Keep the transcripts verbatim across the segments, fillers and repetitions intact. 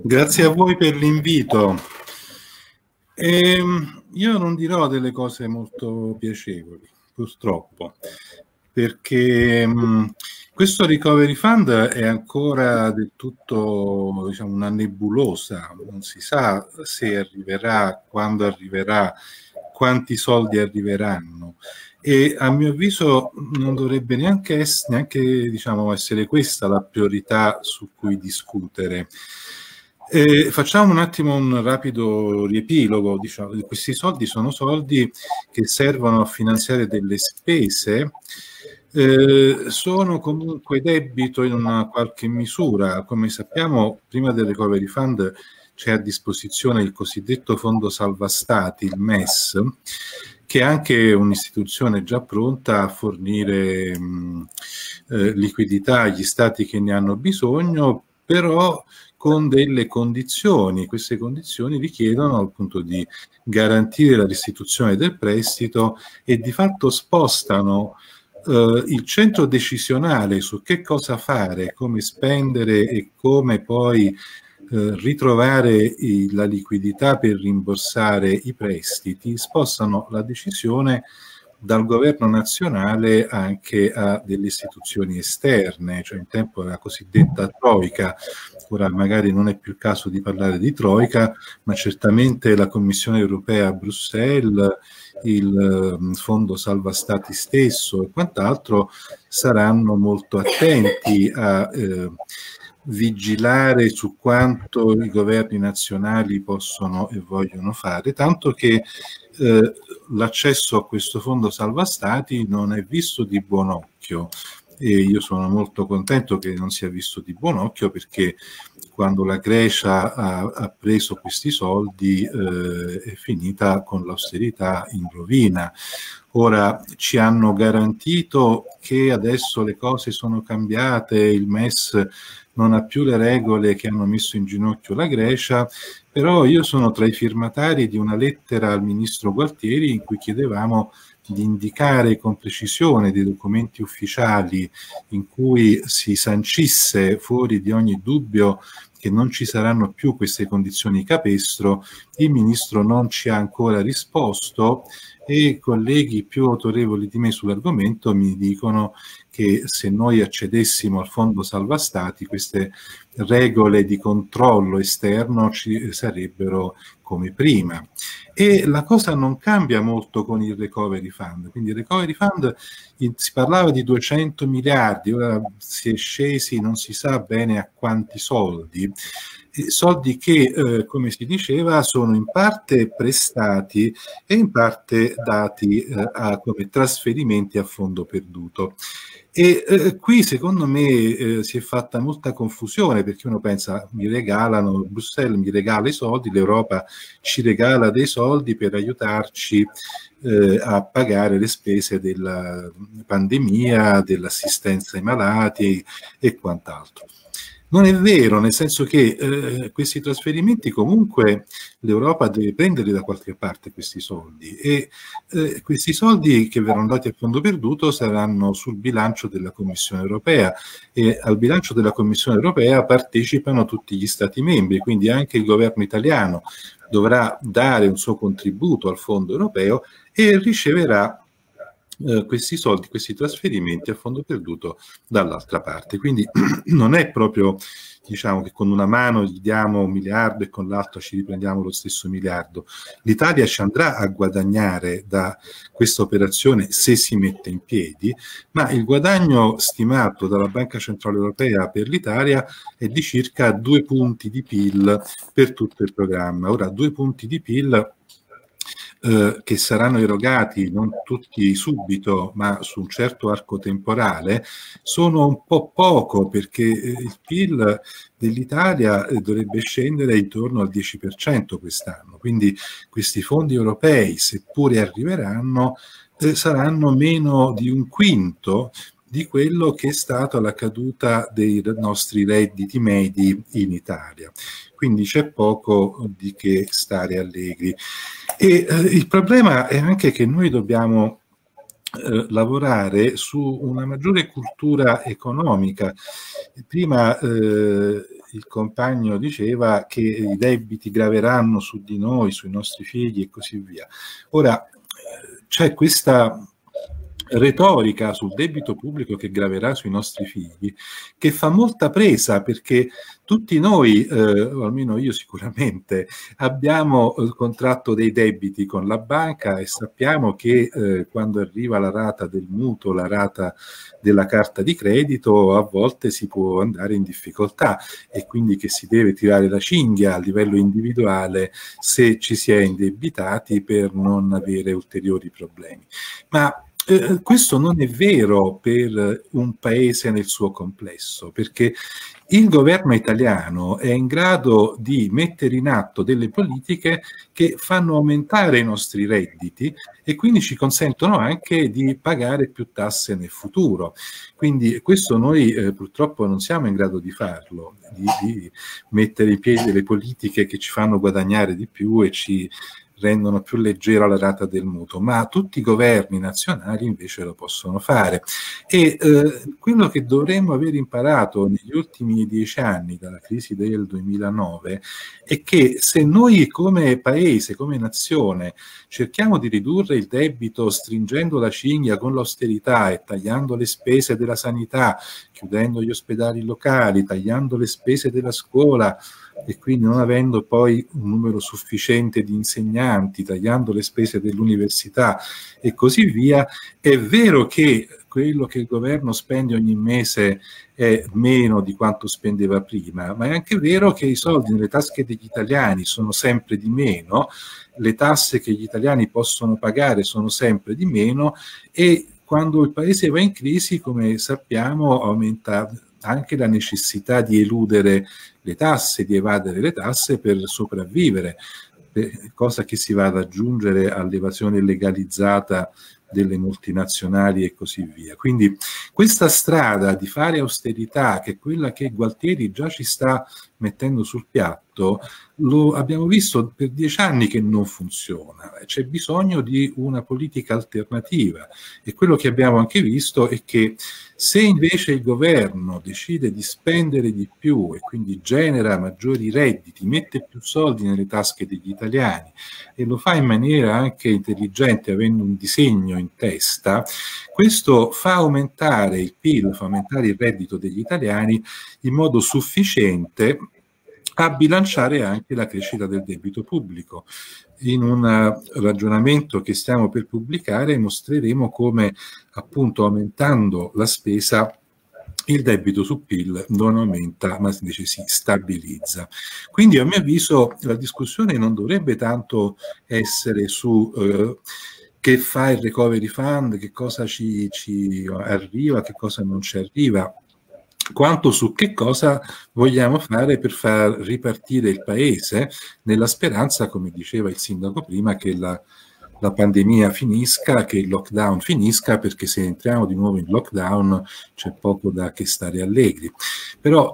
Grazie a voi per l'invito. Ehm, io non dirò delle cose molto piacevoli, purtroppo, perché mh, questo Recovery Fund è ancora del tutto, diciamo, una nebulosa, non si sa se arriverà, quando arriverà, quanti soldi arriveranno. E a mio avviso non dovrebbe neanche, essere, neanche diciamo, essere questa la priorità su cui discutere. Eh, facciamo un attimo un rapido riepilogo. Diciamo, questi soldi sono soldi che servono a finanziare delle spese, eh, sono comunque debito in una qualche misura. Come sappiamo, prima del Recovery Fund c'è a disposizione il cosiddetto Fondo Salva Stati, il M E S, che è anche un'istituzione già pronta a fornire mh, eh, liquidità agli stati che ne hanno bisogno, però con delle condizioni. Queste condizioni richiedono appunto di garantire la restituzione del prestito e di fatto spostano eh, il centro decisionale su che cosa fare, come spendere e come poi eh, ritrovare i, la liquidità per rimborsare i prestiti, spostano la decisione dal governo nazionale anche a delle istituzioni esterne, cioè un tempo la cosiddetta troika. Ora magari non è più il caso di parlare di troika, ma certamente la Commissione europea a Bruxelles, il Fondo Salva Stati stesso e quant'altro saranno molto attenti a eh, vigilare su quanto i governi nazionali possono e vogliono fare, tanto che eh, l'accesso a questo fondo salva stati non è visto di buon occhio, e io sono molto contento che non sia visto di buon occhio, perché quando la Grecia ha, ha preso questi soldi eh, è finita con l'austerità in rovina. Ora ci hanno garantito che adesso le cose sono cambiate, il M E S non ha più le regole che hanno messo in ginocchio la Grecia, però io sono tra i firmatari di una lettera al ministro Gualtieri in cui chiedevamo di indicare con precisione dei documenti ufficiali in cui si sancisse fuori di ogni dubbio che non ci saranno più queste condizioni capestro. Il ministro non ci ha ancora risposto e colleghi più autorevoli di me sull'argomento mi dicono che se noi accedessimo al fondo salva stati, queste regole di controllo esterno ci sarebbero come prima. E la cosa non cambia molto con il Recovery Fund. Quindi il Recovery Fund, si parlava di duecento miliardi, ora si è scesi non si sa bene a quanti soldi, soldi che, eh, come si diceva, sono in parte prestati e in parte dati eh, a, come trasferimenti a fondo perduto. E eh, qui secondo me eh, si è fatta molta confusione, perché uno pensa mi regalano, Bruxelles mi regala i soldi, l'Europa ci regala dei soldi per aiutarci eh, a pagare le spese della pandemia, dell'assistenza ai malati e quant'altro. Non è vero, nel senso che eh, questi trasferimenti comunque l'Europa deve prendere da qualche parte questi soldi, e eh, questi soldi che verranno dati a fondo perduto saranno sul bilancio della Commissione europea, e al bilancio della Commissione europea partecipano tutti gli Stati membri, quindi anche il governo italiano dovrà dare un suo contributo al fondo europeo e riceverà Uh, questi soldi, questi trasferimenti a fondo perduto dall'altra parte. Quindi non è proprio, diciamo, che con una mano gli diamo un miliardo e con l'altra ci riprendiamo lo stesso miliardo. L'Italia ci andrà a guadagnare da questa operazione se si mette in piedi, ma il guadagno stimato dalla Banca Centrale Europea per l'Italia è di circa due punti di P I L per tutto il programma. Ora, due punti di P I L Eh, che saranno erogati non tutti subito, ma su un certo arco temporale, sono un po' poco, perché eh, il P I L dell'Italia eh, dovrebbe scendere intorno al dieci per cento quest'anno. Quindi questi fondi europei, seppure arriveranno, eh, saranno meno di un quinto di quello che è stata la caduta dei nostri redditi medi in Italia. Quindi c'è poco di che stare allegri. E eh, il problema è anche che noi dobbiamo eh, lavorare su una maggiore cultura economica. Prima eh, il compagno diceva che i debiti graveranno su di noi, sui nostri figli e così via. Ora, c'è questa retorica sul debito pubblico che graverà sui nostri figli, che fa molta presa, perché tutti noi, eh, o almeno io sicuramente, abbiamo eh, contratto dei debiti con la banca e sappiamo che eh, quando arriva la rata del mutuo, la rata della carta di credito, a volte si può andare in difficoltà e quindi che si deve tirare la cinghia a livello individuale se ci si è indebitati per non avere ulteriori problemi. Ma Eh, questo non è vero per un paese nel suo complesso, perché il governo italiano è in grado di mettere in atto delle politiche che fanno aumentare i nostri redditi e quindi ci consentono anche di pagare più tasse nel futuro. Quindi questo noi eh, purtroppo non siamo in grado di farlo, di, di mettere in piedi delle politiche che ci fanno guadagnare di più e ci rendono più leggera la rata del mutuo, ma tutti i governi nazionali invece lo possono fare. E eh, quello che dovremmo aver imparato negli ultimi dieci anni dalla crisi del duemilanove è che se noi come paese, come nazione, cerchiamo di ridurre il debito stringendo la cinghia con l'austerità e tagliando le spese della sanità, chiudendo gli ospedali locali, tagliando le spese della scuola, e quindi non avendo poi un numero sufficiente di insegnanti, tagliando le spese dell'università e così via, è vero che quello che il governo spende ogni mese è meno di quanto spendeva prima, ma è anche vero che i soldi nelle tasche degli italiani sono sempre di meno, le tasse che gli italiani possono pagare sono sempre di meno e quando il paese va in crisi, come sappiamo, aumenta anche la necessità di eludere le tasse, di evadere le tasse per sopravvivere, cosa che si va ad aggiungere all'evasione legalizzata delle multinazionali e così via. Quindi questa strada di fare austerità, che è quella che Gualtieri già ci sta mettendo sul piatto, lo abbiamo visto per dieci anni che non funziona. C'è bisogno di una politica alternativa e quello che abbiamo anche visto è che se invece il governo decide di spendere di più e quindi genera maggiori redditi, mette più soldi nelle tasche degli italiani e lo fa in maniera anche intelligente, avendo un disegno in testa, questo fa aumentare il P I L, fa aumentare il reddito degli italiani in modo sufficiente a bilanciare anche la crescita del debito pubblico. In un ragionamento che stiamo per pubblicare mostreremo come appunto aumentando la spesa il debito su P I L non aumenta, ma invece si stabilizza. Quindi a mio avviso la discussione non dovrebbe tanto essere su eh, che fa il recovery fund, che cosa ci, ci arriva, che cosa non ci arriva, quanto su che cosa vogliamo fare per far ripartire il paese nella speranza, come diceva il sindaco prima, che la, la pandemia finisca, che il lockdown finisca, perché se entriamo di nuovo in lockdown c'è poco da che stare allegri. Però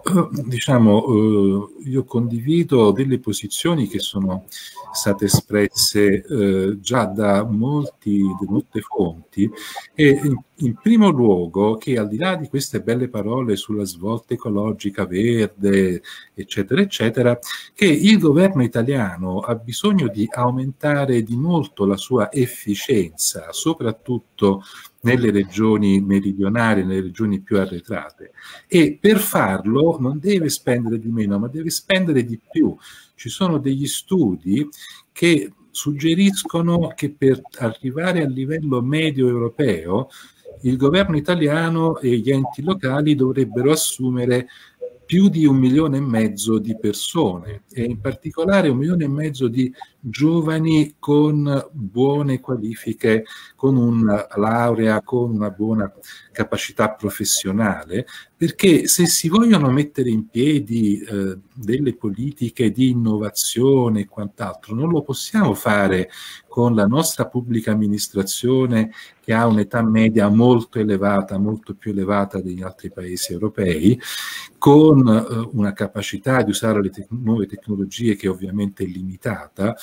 diciamo io condivido delle posizioni che sono state espresse eh, già da molti, da molte fonti e in, in primo luogo che al di là di queste belle parole sulla svolta ecologica, verde, eccetera, eccetera, che il governo italiano ha bisogno di aumentare di molto la sua efficienza, soprattutto nelle regioni meridionali, nelle regioni più arretrate, e per farlo non deve spendere di meno, ma deve spendere di più. Ci sono degli studi che suggeriscono che per arrivare al livello medio europeo il governo italiano e gli enti locali dovrebbero assumere più di un milione e mezzo di persone e in particolare un milione e mezzo di giovani con buone qualifiche, con una laurea, con una buona capacità professionale, perché se si vogliono mettere in piedi eh, delle politiche di innovazione e quant'altro, non lo possiamo fare con la nostra pubblica amministrazione che ha un'età media molto elevata, molto più elevata degli altri paesi europei, con eh, una capacità di usare le te- nuove tecnologie che ovviamente è limitata,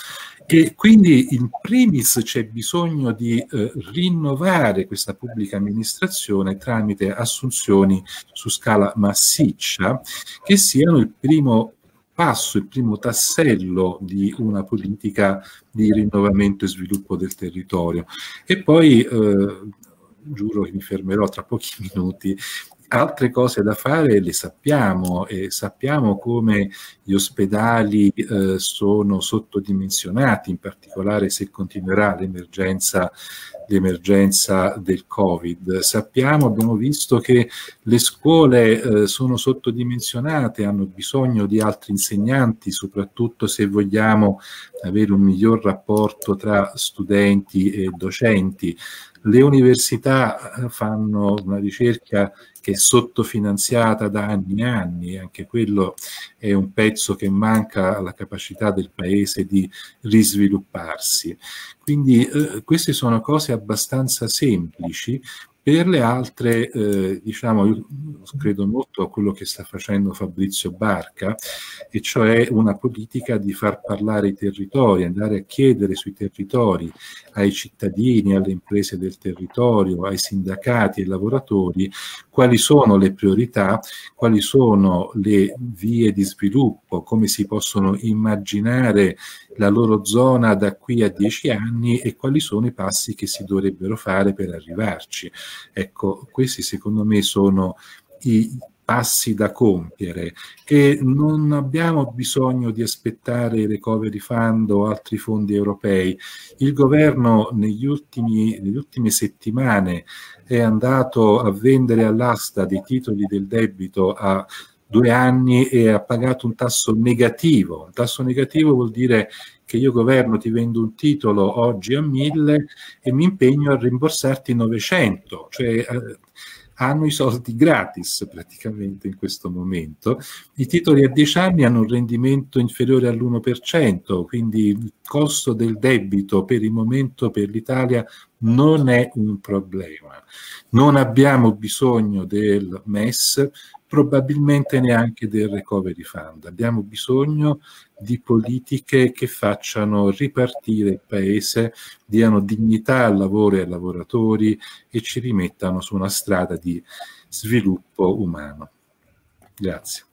E quindi in primis c'è bisogno di eh, rinnovare questa pubblica amministrazione tramite assunzioni su scala massiccia, che siano il primo passo, il primo tassello di una politica di rinnovamento e sviluppo del territorio. E poi, eh, giuro che mi fermerò tra pochi minuti, altre cose da fare le sappiamo, e sappiamo come gli ospedali eh, sono sottodimensionati, in particolare se continuerà l'emergenza l'emergenza del Covid. Sappiamo, abbiamo visto che le scuole eh, sono sottodimensionate, hanno bisogno di altri insegnanti, soprattutto se vogliamo avere un miglior rapporto tra studenti e docenti. Le università fanno una ricerca che è sottofinanziata da anni e anni, anche quello è un pezzo che manca alla capacità del paese di risvilupparsi. Quindi eh, queste sono cose abbastanza semplici. Per le altre, eh, diciamo, io credo molto a quello che sta facendo Fabrizio Barca, e cioè una politica di far parlare i territori, andare a chiedere sui territori ai cittadini, alle imprese del territorio, ai sindacati, ai lavoratori, quali sono le priorità, quali sono le vie di sviluppo, come si possono immaginare la loro zona da qui a dieci anni e quali sono i passi che si dovrebbero fare per arrivarci. Ecco, questi secondo me sono i passi da compiere, e non abbiamo bisogno di aspettare il Recovery Fund o altri fondi europei. Il governo negli ultimi, nelle ultime settimane è andato a vendere all'asta dei titoli del debito a due anni e ha pagato un tasso negativo. Un tasso negativo vuol dire che io governo ti vendo un titolo oggi a mille e mi impegno a rimborsarti novecento, cioè eh, hanno i soldi gratis praticamente in questo momento. I titoli a dieci anni hanno un rendimento inferiore all'uno per cento, quindi il costo del debito per il momento per l'Italia non è un problema. Non abbiamo bisogno del M E S, probabilmente neanche del Recovery Fund. Abbiamo bisogno di politiche che facciano ripartire il paese, diano dignità al lavoro e ai lavoratori e ci rimettano su una strada di sviluppo umano. Grazie.